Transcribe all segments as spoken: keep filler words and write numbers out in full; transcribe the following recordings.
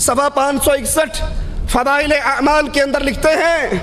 صفحہ پانچ سو اکسٹھ فضائل اعمال کے اندر لکھتے ہیں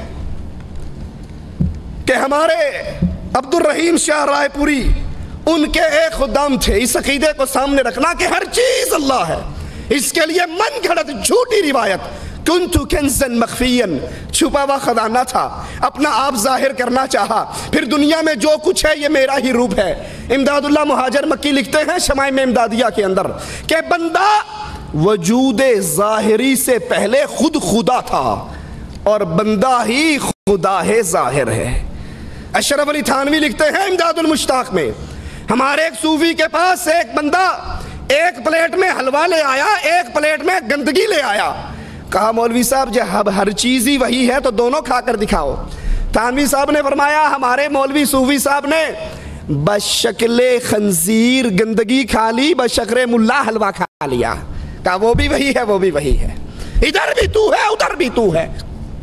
کہ ہمارے عبد الرحیم شاہ رائے پوری ان کے ایک خدام تھے. اس عقیدے کو سامنے رکھنا کہ ہر چیز اللہ ہے، اس کے لیے من گھڑت جھوٹی روایت کنتو کنزن مخفین، چھپا ہوا خزانہ تھا، اپنا آپ ظاہر کرنا چاہا، پھر دنیا میں جو کچھ ہے یہ میرا ہی روپ ہے. امداد اللہ مہاجر مکی لکھتے ہیں شمائم امدادیہ کے اندر کہ بندہ وجود ظاہری سے پہلے خود خدا تھا اور بندہ ہی خدا ہے ظاہر ہے. اشرف علی تھانوی لکھتے ہیں امداد المشتاق میں ہمارے ایک صوفی کے پاس ایک بندہ ایک پلیٹ میں حلوہ لے آیا، ایک پلیٹ میں گندگی لے آیا. کہا مولوی صاحب جب ہر چیز ہی وہی ہے تو دونوں کھا کر دکھاؤ. تھانوی صاحب نے فرمایا ہمارے مولوی صوفی صاحب نے بشکل خنزیر گندگی کھا لی، بشکل ملا حلوہ کھا لیا. کہا وہ بھی وہی ہے، وہ بھی وہی ہے، ادھر بھی تو ہے ادھر بھی تو ہے.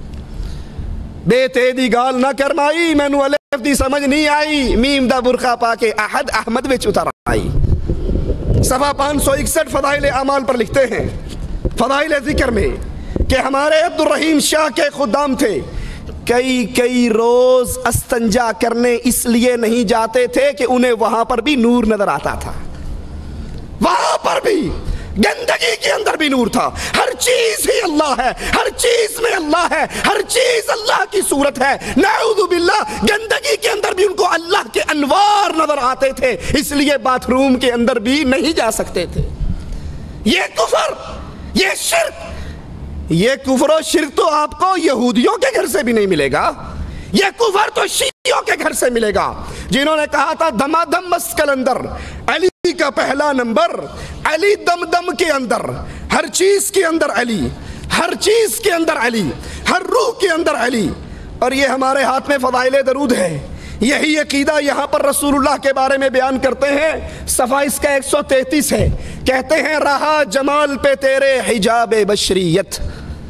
بے تیدی گال نہ کرمائی مینو الف دی سمجھ نہیں آئی، میم دا برقع پا کے احد احمد وچ اتر آئی. صفحہ پانچ سو اکسٹھ فضائل اعمال پر لکھتے ہیں فضائل ذکر میں کہ ہمارے عبد الرحیم شاہ کے خدام تھے، کئی کئی روز استنجا کرنے اس لیے نہیں جاتے تھے کہ انہیں وہاں پر بھی نور نظر آتا تھا، وہاں پر بھی گندگی کے اندر بھی نور تھا. ہر چیز ہی اللہ ہے، ہر چیز میں اللہ ہے، ہر چیز اللہ کی صورت ہے. نعوذ باللہ گندگی کے اندر بھی ان کو اللہ کے انوار نظر آتے تھے، اس لیے باتھ روم کے اندر بھی نہیں جا سکتے تھے. یہ کفر، یہ شرک، یہ کفر و شرک تو آپ کو یہودیوں کے گھر سے بھی نہیں ملے گا، یہ کفر تو شیعیوں کے گھر سے ملے گا جنہوں نے کہا تھا دما دم مسکل اندر علی کا پہلا نمبر، علی دم دم کے اندر، ہر چیز کے اندر علی، ہر چیز کے اندر علی، ہر روح کے اندر علی. اور یہ ہمارے ہاتھ میں فضائل درود ہے. یہی عقیدہ یہاں پر رسول اللہ کے بارے میں بیان کرتے ہیں. صفحہ اس کا ایک سو تینتیس ہے. کہتے ہیں رہا جمال پہ تیرے حجاب بشریت،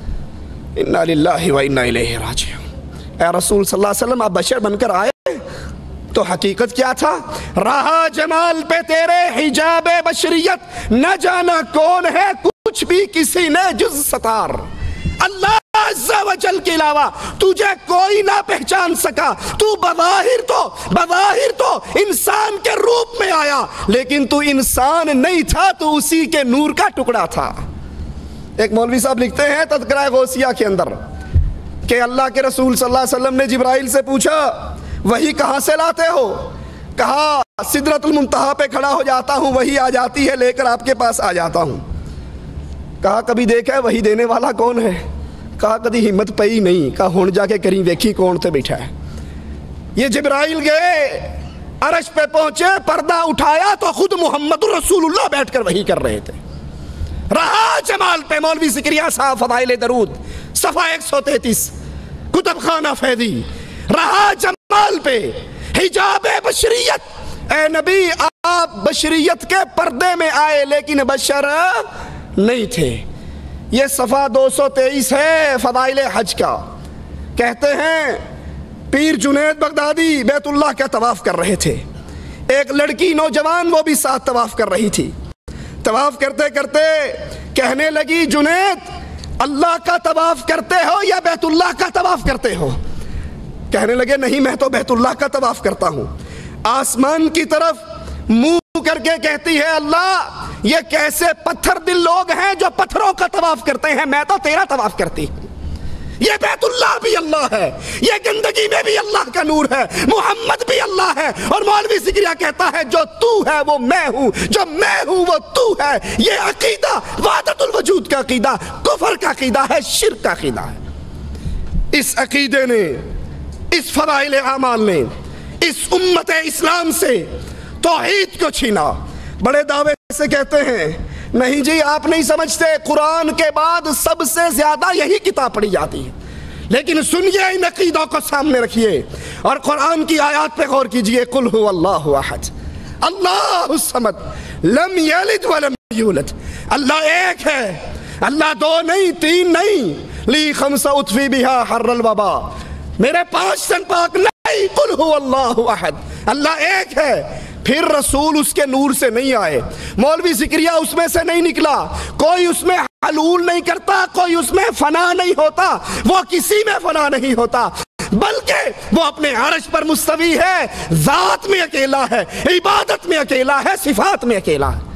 انا للہ و انا الیہ راجعون. اے رسول صلی اللہ علیہ وسلم آپ بشر بن کر آئے تو حقیقت کیا تھا؟ رہا جمال پہ تیرے حجاب بشریت، نہ جانا کون ہے کچھ بھی کسی نے جز ستار. اللہ عز و جل کے علاوہ تجھے کوئی نہ پہچان سکا. تو بظاہر تو بظاہر تو انسان کے روپ میں آیا لیکن تو انسان نہیں تھا، تو اسی کے نور کا ٹکڑا تھا. ایک مولوی صاحب لکھتے ہیں تذکرہ غوثیہ کے اندر کہ اللہ کے رسول صلی اللہ علیہ وسلم نے جبرائیل سے پوچھا وہی کہاں سے لاتے ہو؟ کہا سدرۃ المنتہا پہ کھڑا ہو جاتا ہوں، وہی آ جاتی ہے، لے کر آپ کے پاس آ جاتا ہوں. کہا کبھی دیکھا ہے وہی دینے والا کون ہے؟ کہا کبھی ہمت پئی نہیں. کہا ہون جا کے کریں ویکھی کون تے بیٹھا ہے. یہ جبرائیل گئے عرش پہ پہنچے، پردہ اٹھایا تو خود محمد رسول اللہ بیٹھ کر وہی کر رہے تھے. رہا جمال پہ مولوی ذکریہ صاحب فضائل درود صفحہ ایک سو تینتیس کتب خانہ فیضی. رہا جمال پہ حجاب بشریت، اے نبی آپ بشریت کے پردے میں آئے لیکن بشر نہیں تھے. یہ صفحہ دو سو تیئیس ہے فضائل حج کا. کہتے ہیں پیر جنید بغدادی بیت اللہ کا طواف کر رہے تھے، ایک لڑکی نوجوان وہ بھی ساتھ طواف کر رہی تھی. طواف کرتے کرتے کہنے لگی جنید اللہ کا طواف کرتے ہو یا بیت اللہ کا طواف کرتے ہو؟ کہنے لگے نہیں میں تو بیت اللہ کا طواف کرتا ہوں. آسمان کی طرف منہ کر کے کہتی ہے اللہ یہ کیسے پتھر دل لوگ ہیں جو پتھروں کا طواف کرتے ہیں، میں تو تیرا طواف کرتی ہوں. یہ بیت اللہ بھی اللہ ہے، یہ گندگی میں بھی اللہ کا نور ہے، محمد بھی اللہ ہے. اور مولوی ذکریہ کہتا ہے جو تو ہے وہ میں ہوں، جو میں ہوں وہ تو ہے. یہ عقیدہ وحدت الوجود کا عقیدہ کفر کا عقیدہ ہے، شرک کا عقیدہ ہے. اس عقیدے نے، اس فضائل اعمال نے اس امت اسلام سے توحید کو چھینا. بڑے دعوے سے کہتے ہیں نہیں جی آپ نہیں سمجھتے، قرآن کے بعد سب سے زیادہ یہی کتاب پڑھی جاتی ہے. لیکن سنیے ان عقیدوں کو سامنے رکھیے اور قرآن کی آیات پہ غور کیجئے. قل هو اللہ احد اللہ الصمد لم یلد ولم یولد. اللہ ایک ہے، اللہ دو نہیں، تین نہیں. لی خمس اطفی بہا حر الوبا، میرے پانچ تن پاک نہیں. قل هو اللہ احد، اللہ ایک ہے. پھر رسول اس کے نور سے نہیں آئے، مولوی ذکریہ اس میں سے نہیں نکلا، کوئی اس میں حلول نہیں کرتا، کوئی اس میں فنا نہیں ہوتا، وہ کسی میں فنا نہیں ہوتا، بلکہ وہ اپنے عرش پر مستوی ہے، ذات میں اکیلا ہے، عبادت میں اکیلا ہے، صفات میں اکیلا ہے۔